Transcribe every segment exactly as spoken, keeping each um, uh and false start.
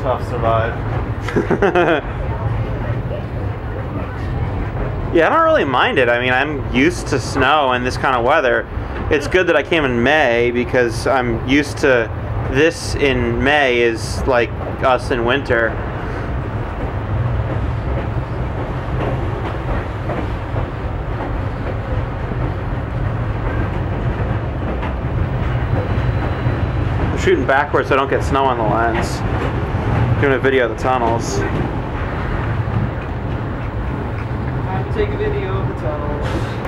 tough survive. Yeah, I don't really mind it. I mean, I'm used to snow and this kind of weather. It's good that I came in May because I'm used to this in May is like us in winter. I'm shooting backwards so I don't get snow on the lens. Doing a video of the tunnels. Take a video of the tunnels.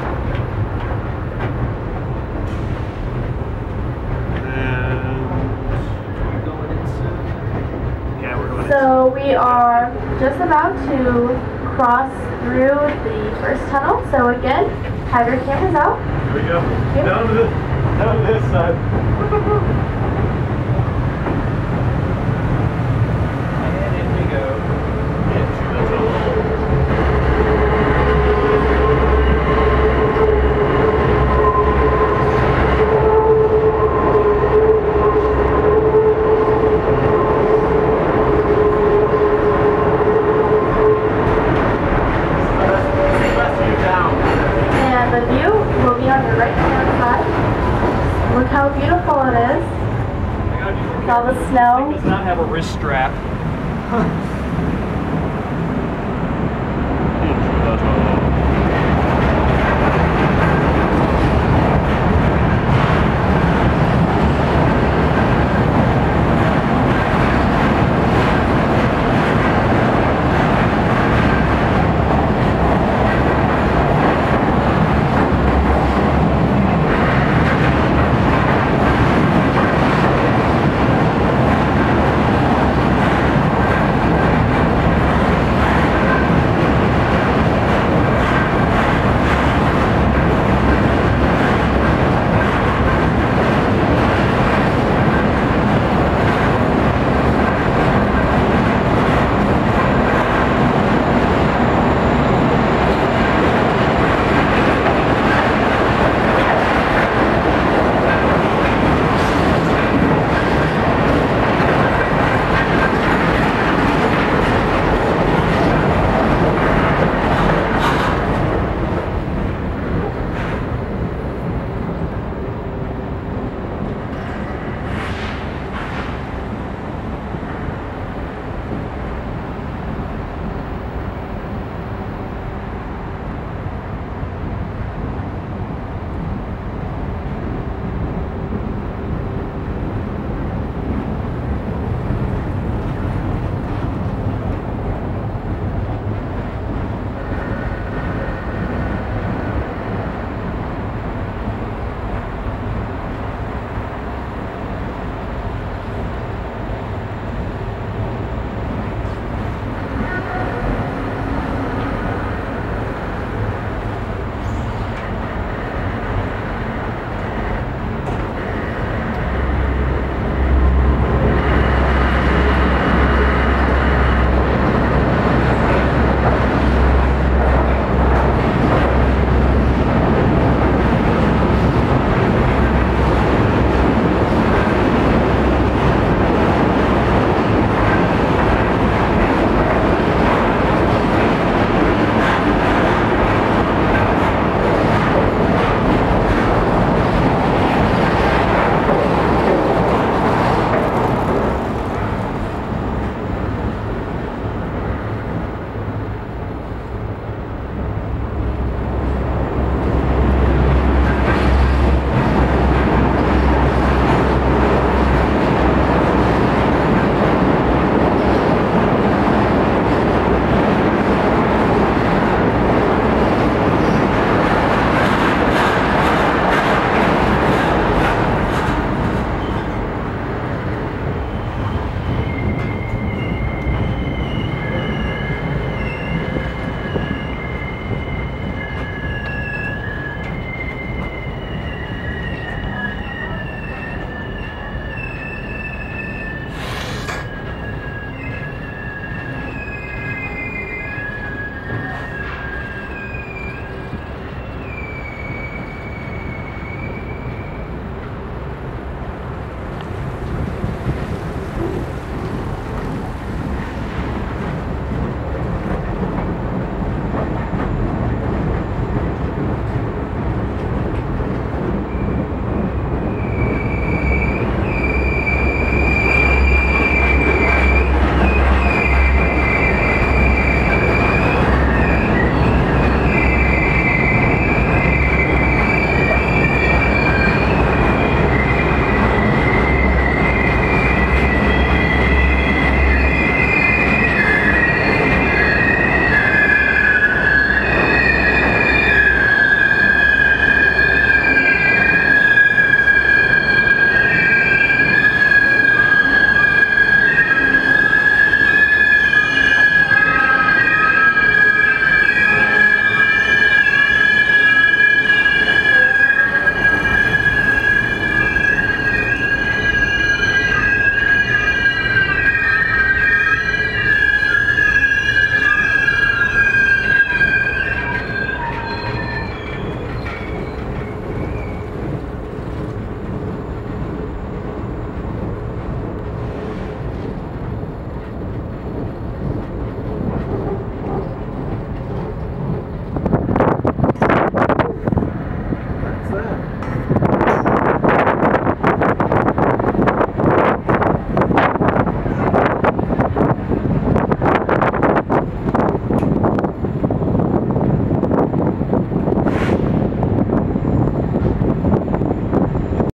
And we're going in soon. Yeah, we're going So we are just about to cross through the first tunnel. So again, have your cameras out. Here we go. Yep. Down to this, down to this side. And in we go. Into the tunnel. Look how beautiful it is. With all the snow. It does not have a wrist strap.